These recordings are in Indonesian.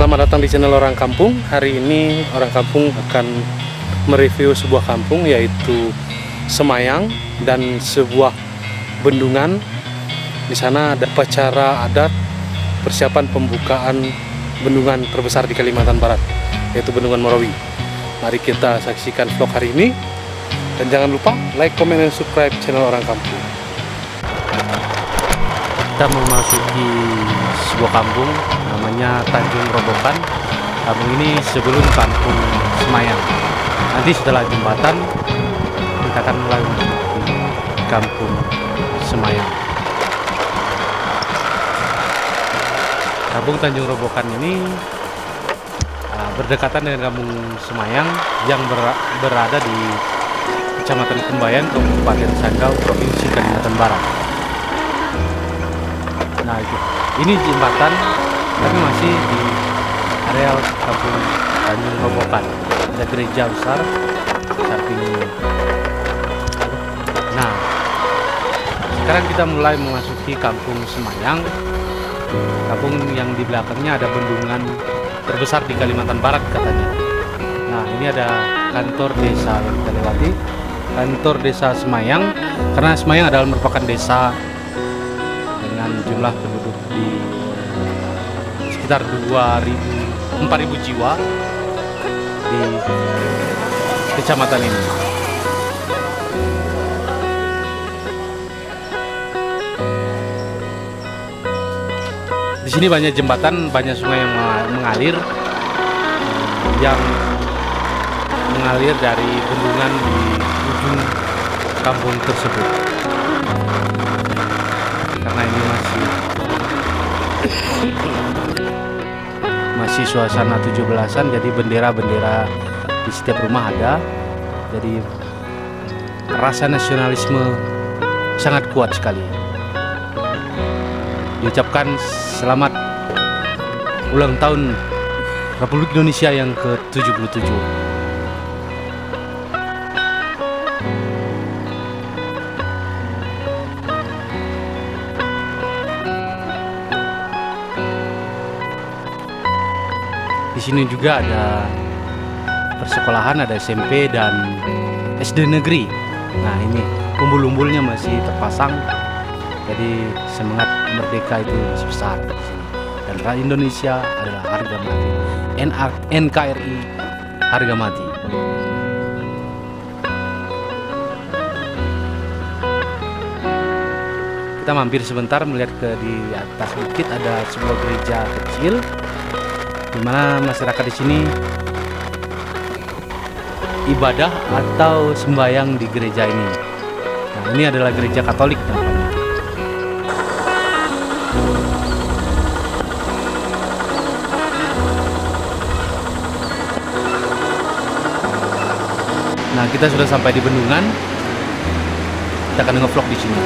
Selamat datang di channel Orang Kampung. Hari ini Orang Kampung akan mereview sebuah kampung, yaitu Semayang dan sebuah bendungan. Di sana ada upacara adat persiapan pembukaan bendungan terbesar di Kalimantan Barat, yaitu Bendungan Merawi. Mari kita saksikan vlog hari ini. Dan jangan lupa like, komen, dan subscribe channel Orang Kampung. Kita memasuki sebuah kampung namanya Tanjung Robokan. Kampung ini sebelum kampung Semayang. Nanti setelah jembatan kita akan mulai memasuki kampung Semayang. Kampung Tanjung Robokan ini berdekatan dengan kampung Semayang yang berada di Kecamatan Kembayan, Kabupaten Sanggau, Provinsi Kalimantan Barat. Nah, ini jembatan, kami masih di areal kampung Tanjung Robokan. Ada gereja besar samping. Nah, sekarang kita mulai memasuki kampung Semayang. Kampung yang di belakangnya ada bendungan terbesar di Kalimantan Barat katanya. Nah, ini ada kantor desa yang kita lewati, kantor desa Semayang, karena Semayang adalah merupakan desa dengan jumlah penduduk di sekitar 4.000 jiwa di kecamatan ini. Di sini banyak jembatan, banyak sungai yang mengalir dari bendungan di ujung kampung tersebut. Karena ini masih suasana 17-an, jadi bendera-bendera di setiap rumah ada. Jadi rasa nasionalisme sangat kuat sekali. Diucapkan selamat ulang tahun Republik Indonesia yang ke-77. Di sini juga ada persekolahan, ada SMP dan SD negeri. Nah, ini umbul-umbulnya masih terpasang. Jadi semangat merdeka itu masih besar di sini. Dan rakyat Indonesia adalah harga mati. NKRI harga mati. Kita mampir sebentar melihat di atas bukit ada sebuah gereja kecil, di mana masyarakat di sini ibadah atau sembahyang di gereja ini. Nah, ini adalah gereja Katolik namanya. Nah, kita sudah sampai di bendungan. Kita akan nge-vlog di sini.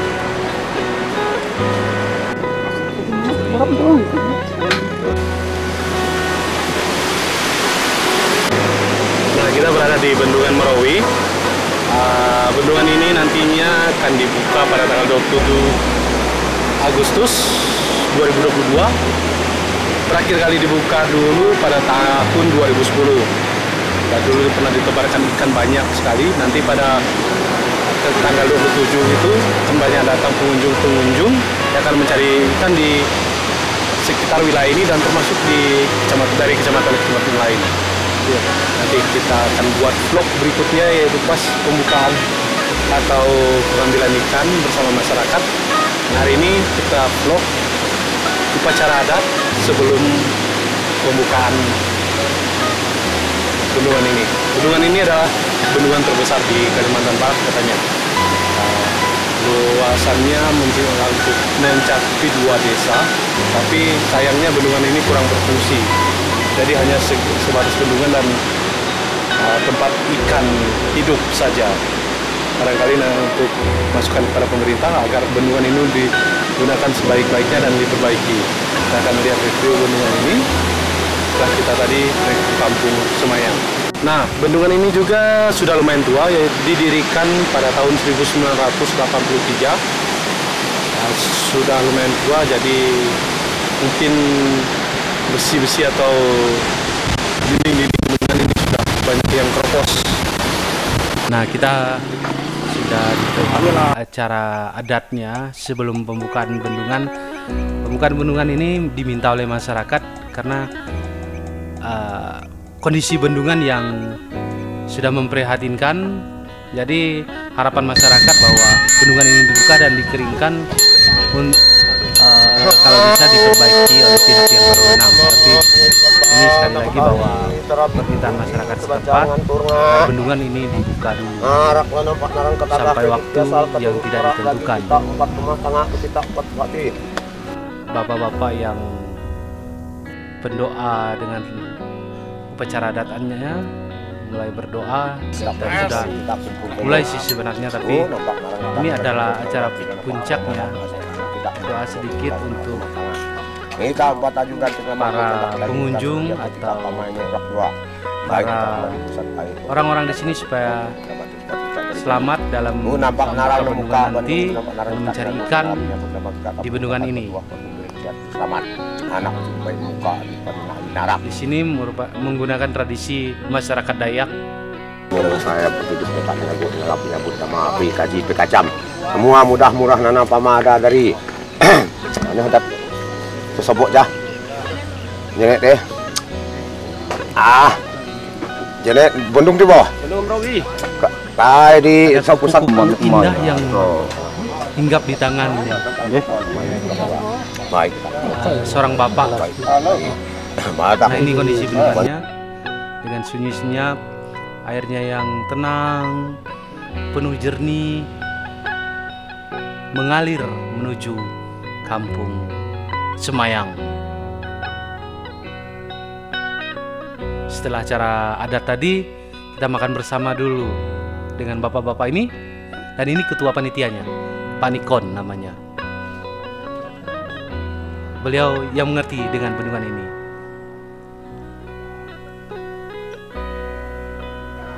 Nah, kita berada di Bendungan Merawi. Bendungan ini nantinya akan dibuka pada tanggal 27 Agustus 2022. Terakhir kali dibuka dulu pada tahun 2010. Dan dulu pernah ditebarkan ikan banyak sekali. Nanti pada tanggal 27 itu banyak datang pengunjung yang akan mencari ikan di sekitar wilayah ini dan termasuk dari kecamatan-kecamatan lain. Ya, nanti kita akan buat vlog berikutnya, yaitu pas pembukaan atau pengambilan ikan bersama masyarakat. Nah, hari ini kita vlog upacara adat sebelum pembukaan bendungan ini. Bendungan ini adalah bendungan terbesar di Kalimantan Barat katanya. Luasannya mencakupi 2 desa, tapi sayangnya bendungan ini kurang berfungsi. Jadi hanya sebatas bendungan dan tempat ikan hidup saja. Barangkali untuk masukan kepada pemerintah agar bendungan ini digunakan sebaik-baiknya dan diperbaiki. Kita akan lihat review bendungan ini setelah kita tadi ke kampung Semayang. Nah, bendungan ini juga sudah lumayan tua, yaitu didirikan pada tahun 1983. Sudah lumayan tua, jadi mungkin besi-besi atau dinding-dinding bendungan ini sudah banyak yang keropos. Nah, kita sudah di acara adatnya sebelum pembukaan bendungan. Pembukaan bendungan ini diminta oleh masyarakat karena kondisi bendungan yang sudah memprihatinkan. Jadi harapan masyarakat bahwa bendungan ini dibuka dan dikeringkan kalau bisa diperbaiki oleh pihak yang berwenang. Tapi ini sekali lagi bahwa permintaan masyarakat setempat bendungan ini dibuka dulu sampai waktu yang tidak ditentukan. Bapak-bapak yang berdoa dengan upacara adatnya mulai berdoa dan sudah mulai sih sebenarnya, tapi ini adalah acara puncaknya. Doa sedikit untuk para pengunjung atau para orang-orang di sini supaya selamat dalam bendungan nanti dan mencari ikan di bendungan ini. Di sini menggunakan tradisi masyarakat Dayak. Saya bertujuh menyambut nama PKJ PKCAM. Semua mudah murah nana pamada dari ini hendak tersebut jah. Jenet deh. Jenet bendung di bawah. Belum Rawi. Kai di pusat indah yang hinggap di tangannya. Baik. Seorang bapak. Nah, ini kondisi bendungannya dengan sunyi senyap, airnya yang tenang, penuh jernih, mengalir menuju kampung Semayang. Setelah acara adat tadi, kita makan bersama dulu dengan bapak-bapak ini, dan ini ketua panitianya, Pak Nikon namanya. Beliau yang mengerti dengan bendungan ini.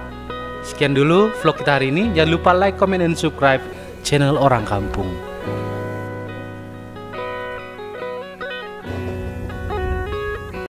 Sekian dulu vlog kita hari ini. Jangan lupa like, comment, dan subscribe channel Orang Kampung.